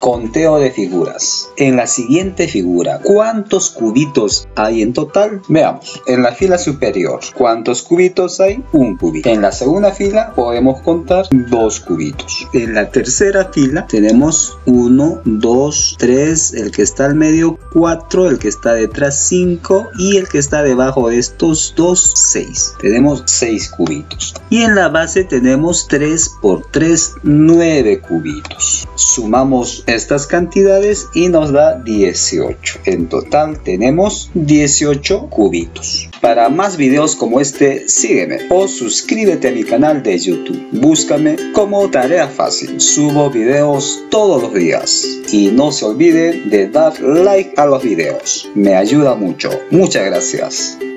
Conteo de figuras. En la siguiente figura, ¿cuántos cubitos hay en total? Veamos. En la fila superior, ¿cuántos cubitos hay? Un cubito. En la segunda fila podemos contar 2 cubitos. En la tercera fila tenemos 1, 2, 3, el que está al medio 4, el que está detrás 5 y el que está debajo de estos 2, 6. Tenemos 6 cubitos. Y en la base tenemos 3 por 3, 9 cubitos. Sumamos estas cantidades y nos da 18. En total tenemos 18 cubitos. Para más videos como este, sígueme o suscríbete a mi canal de YouTube. Búscame como Tarea Fácil. Subo videos todos los días. Y no se olvide de dar like a los videos. Me ayuda mucho. Muchas gracias.